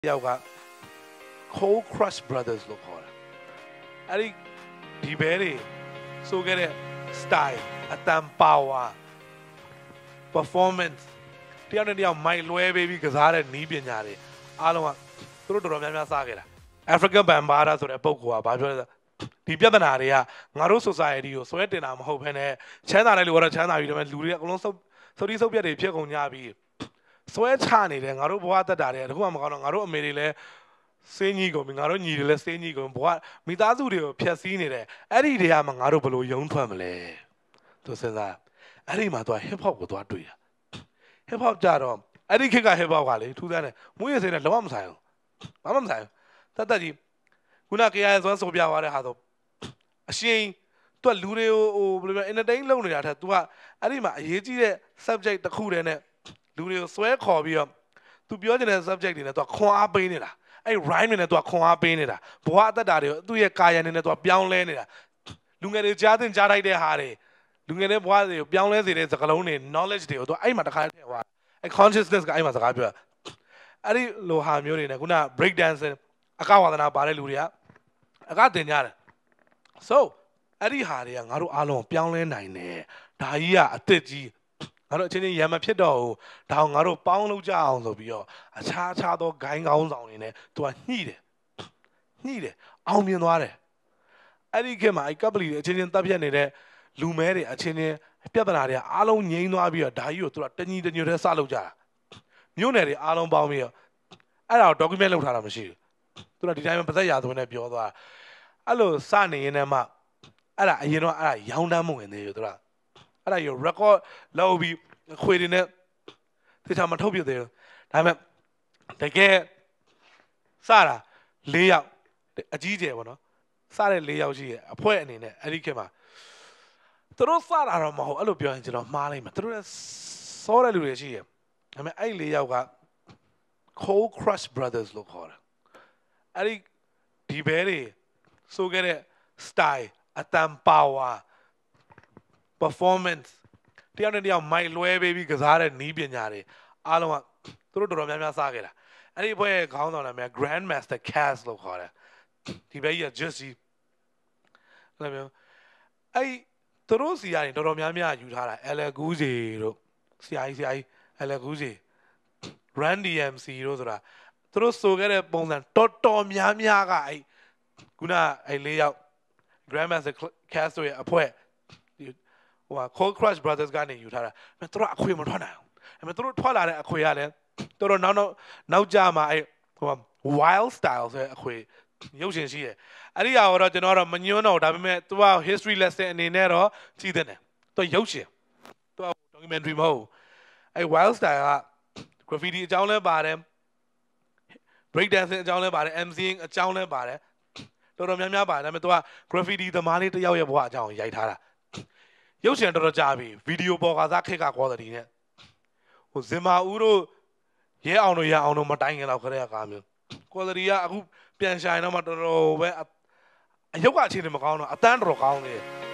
ယောက်က Cold Crush Brothers လို့ခေါ်တာအဲ့ဒီဘဲတွေဆိုခဲ့တဲ့ style အတန် power performance တယောက်နဲ့တယောက်မိုက်လွဲပေးပြီးကစားတဲ့နီးပညာတွေအားလုံးကသူတို့တော်တော်များများစားခဲ့တာ African Bambaataa ဆိုတဲ့ပုဂ္ဂိုလ်ကဘာပြောလဲဒီပြဿနာတွေကငါတို့ society ကိုဆွဲတင်တာမဟုတ်ဘဲနဲ့ချမ်းသာတဲ့လူကတော့ချမ်းသာပြီဒါပေမဲ့လူတွေကအကုန်လုံးစုပ်တိစုပ်ပြတ်တွေဖြစ်ကုန်ကြပြီဆွဲချနေတယ်ငါတို့ဘဝတက်တာတွေတခုမှမကောင်းတော့ငါတို့အမေတွေလည်းစေးကြီးကုန်ပြီငါတို့ညီတွေလည်းစေးကြီးကုန်ဘဝမိသားစုတွေကိုဖျက်ဆီးနေတယ်အဲ့ဒီတွေကမှငါတို့ဘယ်လိုယုံထွက်မလဲသူစဉ်းစားအဲ့ဒီမှာသူက hip hop ကိုသွားတွေ့တာ hip hop ကြတော့အဲ့ဒီခေတ်က hip hop ကလေထူးဆန်းတယ်မွေးရစိမ်းနဲ့လုံးဝမဆိုင်ဘူးဘာမှမဆိုင်ဘူးတတ်ကြီးခုန KIA ဆိုဆိုပြသွားတဲ့ဟာဆိုအရှင်သူကလူတွေကိုဟိုဘယ်လိုလဲ entertain လုပ်နေတာထက် तू ကအဲ့ဒီမှာအရေးကြီးတဲ့ subject တစ်ခုတည်းနဲ့လူတွေကိုဆွဲခေါ်ပြီးတော့ तू ပြောချင်တဲ့ subject တွေနဲ့ तू ခွန်အားပေးနေတာအဲ့ rhyme တွေနဲ့ तू ခွန်အားပေးနေတာဘဝအသက်တာတွေကိုသူ့ရဲ့ကာယနဲ့ तू ပြောင်းလဲနေတာလူငယ်တွေကြားတင်ကြားလိုက်တဲ့ဟာတွေလူငယ်တွေဘဝတွေကိုပြောင်းလဲစေတဲ့စကားလုံးတွေ knowledge တွေကို तू အဲ့မှာတစ်ခါထည့်သွားအဲ့ consciousness ကအဲ့မှာစကားပြောအဲ့ဒီလိုဟာမျိုးတွေနဲ့ခုန break dancing အကဝါဒနာပါတဲ့လူတွေကအကတင်ကြတယ် so အဲ့ဒီဟာတွေကငါတို့အားလုံးပြောင်းလဲနိုင်တယ်ဒါကြီးကအစ်စ်ကြီးငါတို့အချင်းချင်းရံမဖြစ်တော့ဘူးဒါအောင်ငါတို့ပေါင်းလုပ်ကြအောင်ဆိုပြီးတော့အခြားသောဂိုင်းကောင်းဆောင်တွေနဲ့သူကညှိတယ်အောင်မြင်သွားတယ်အဲ့ဒီခေတ်မှာအဲ့ကပ်ပလီတွေအချင်းချင်းတပ်ဖြတ်နေတဲ့လူမဲတွေအချင်းချင်းပြဿနာတွေအားလုံးငြိမ်းသွားပြီးတော့ဒါကြီးကိုသူကတညီတညွတ်တည်းစလုပ်ကြတာမြို့နယ်တွေအားလုံးပေါင်းပြီးတော့အဲ့ဒါကို document လုပ်ထားတာမရှိဘူးသူကဒီတိုင်းမှာပါဇက်ရာသွင်းနဲ့ပြောသွားအဲ့လိုစနေရင်လည်းမှအဲ့ဒါအရင်တော့အဲ့ဒါရောင်းတမ်းမဝင်သေးဘူးသူကအဲ့ဒါရော record လုပ်ပြီးခွေတွေနဲ့သေချာမထုတ်ပြသေးဘူးဒါပေမဲ့တကယ်စတာ၄ယောက်အကြီးကျယ်ပေါ့နော်စတဲ့၄ယောက်ရှိရဲ့အဖွဲ့အနေနဲ့အဲ့ဒီခေတ်မှာသူတို့စတာတော့မဟုတ်အဲ့လိုပြောရင်ကျွန်တော်မှားလိုက်မှာသူတို့စောတဲ့လူတွေရှိရဲ့ဒါပေမဲ့အဲ့၄ယောက်က Cold Crush Brothers လို့ခေါ်တာအဲ့ဒီဘဲတွေဆိုခဲ့တဲ့ style အတန် power performance တယောက်နဲ့တယောက်မိုက်လွဲပေးပြီးကစားတဲ့နီးပညာတွေအားလုံးကသူတို့တော်တော်များများစားခဲ့တာအဲ့ဒီဘွဲခေါင်းဆောင်နာမည် Grand Master Cass လို့ခေါ်တယ်ဒီဘဲကြီးက just ကြီးအဲ့လိုအဲ့သူတို့စီကနေတော်တော်များများယူထားတာ LL Cool J တို့ဆရာကြီး LL Cool J Run DMC တို့ဆိုတာသူတို့ဆိုခဲ့တဲ့ပုံစံတော်တော်များများကအဲ့ခုနအဲ့၄ယောက် Grandmaster Cass တို့ရဲ့အဖွဲ့ဟို Cold Crush Brothers ကနေယူထားတာအဲ့သူတို့အခွေမထွက်နိုင်အောင်အဲ့သူတို့ထွက်လာတဲ့အခွေကလည်းတော်တော်နောက်ကြမှာအဲ့ဟို wild style ဆိုတဲ့အခွေရုပ်ရှင်ရှိတယ်အဲ့ဒီဟာတော့ကျွန်တော်တော့မညွှန်းတော့ဒါပေမဲ့သူက history lesson အနေနဲ့တော့ကြည့်တဲ့တယ်သူရုပ်ရှင်သူက documentary မဟုတ်အဲ့ wild style က graffiti အကြောင်းလဲပါတယ် break dancing အကြောင်းလဲပါတယ် MCing အကြောင်းလဲပါတယ်တော်တော်များများပါတယ်ဒါပေမဲ့သူက graffiti သမားလေးတစ်ယောက်ရဲ့ဘဝအကြောင်းရိုက်ထားတာရုပ်ရှင်တော်တော်ကြာပြီဗီဒီယိုပေါ်ကစားခက်က quality နဲ့ဟိုဇင်မာဦးတို့ရဲအောင်တို့ရအောင်တို့မတိုင်ခင်တော့ခရက်ကားမျိုး quality ကအခုပြန်ဆိုင်တော့မှတော်တော်ပဲအယုတ်ကအခြေအနေမကောင်းတော့အတန်းတော်ကောင်းနေတယ်